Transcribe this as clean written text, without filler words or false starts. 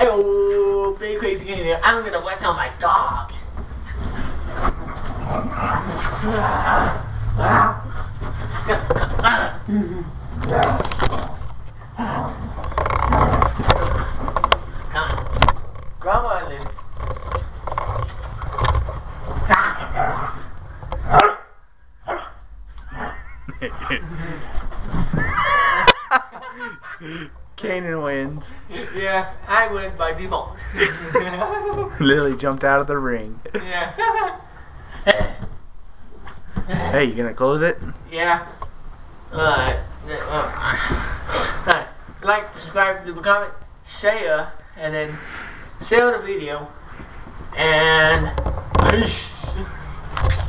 Oh, big crazy in here. I'm gonna wrestle my dog. Come on, Lily. Kanan wins. Yeah, I win by default. Lily jumped out of the ring. Yeah. Hey, you gonna close it? Yeah. Like, subscribe, leave a comment, share, and then share the video. And peace.